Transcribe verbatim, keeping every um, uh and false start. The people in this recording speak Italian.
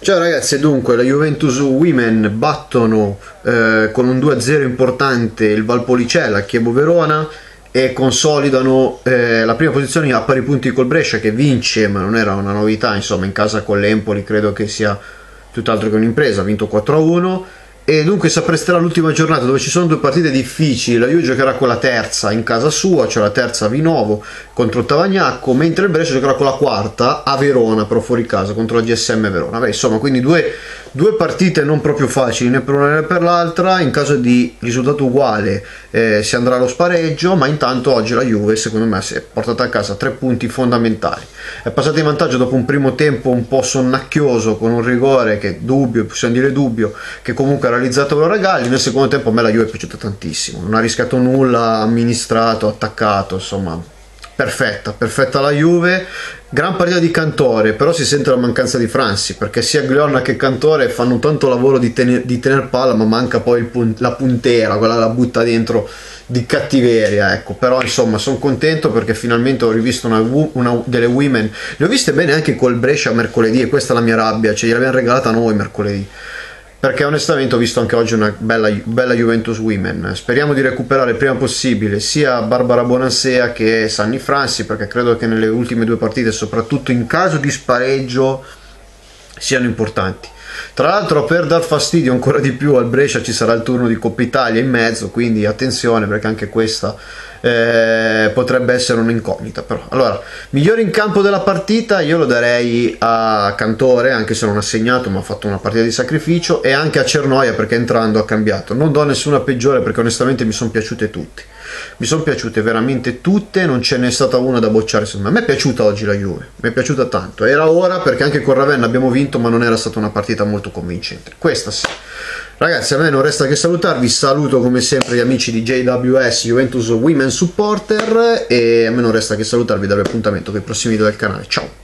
Ciao ragazzi, dunque la Juventus Women battono eh, con un due a zero importante il Valpolicella, Chievo Verona, e consolidano eh, la prima posizione a pari punti col Brescia, che vince, ma non era una novità, insomma, in casa con l'Empoli credo che sia tutt'altro che un'impresa, ha vinto quattro a uno. E dunque si appresterà l'ultima giornata dove ci sono due partite difficili. La Juve giocherà con la terza in casa sua, cioè la terza a Vinovo contro Tavagnacco, mentre il Brescia giocherà con la quarta a Verona, però fuori casa, contro la G S M Verona. Beh, insomma, quindi due, due partite non proprio facili né per una né per l'altra. In caso di risultato uguale eh, si andrà allo spareggio, ma intanto oggi la Juve secondo me si è portata a casa tre punti fondamentali. È passata in vantaggio dopo un primo tempo un po' sonnacchioso con un rigore che dubbio, possiamo dire dubbio, che comunque realizzato Laura Galli. Nel secondo tempo a me la Juve è piaciuta tantissimo, non ha rischiato nulla, amministrato, attaccato, insomma perfetta, perfetta la Juve. Gran partita di Cantore, però si sente la mancanza di Fransi, perché sia Glionna che Cantore fanno tanto lavoro di, tener, di tener palla, ma manca poi il punt, la puntera, quella la butta dentro di cattiveria, ecco. Però insomma sono contento perché finalmente ho rivisto una, una delle women, le ho viste bene anche col Brescia mercoledì, e questa è la mia rabbia, cioè gliel'abbiamo regalata a noi mercoledì, perché onestamente ho visto anche oggi una bella, bella Juventus Women. Speriamo di recuperare il prima possibile sia Barbara Bonansea che Sanni Fransi, perché credo che nelle ultime due partite, soprattutto in caso di spareggio, siano importanti. Tra l'altro, per dar fastidio ancora di più al Brescia ci sarà il turno di Coppa Italia in mezzo, quindi attenzione, perché anche questa eh, potrebbe essere un'incognita. Però allora, migliore in campo della partita io lo darei a Cantore, anche se non ha segnato ma ha fatto una partita di sacrificio, e anche a Cernoia, perché entrando ha cambiato. Non do nessuna peggiore, perché onestamente mi sono piaciute tutte, mi sono piaciute veramente tutte, non ce n'è stata una da bocciare. Secondo me mi è piaciuta oggi la Juve, mi è piaciuta tanto. Era ora, perché anche con Ravenna abbiamo vinto, ma non era stata una partita molto convincente, questa sì. Ragazzi, a me non resta che salutarvi, saluto come sempre gli amici di J W S Juventus Women Supporter, e a me non resta che salutarvi e darvi appuntamento con i prossimi video del canale. Ciao!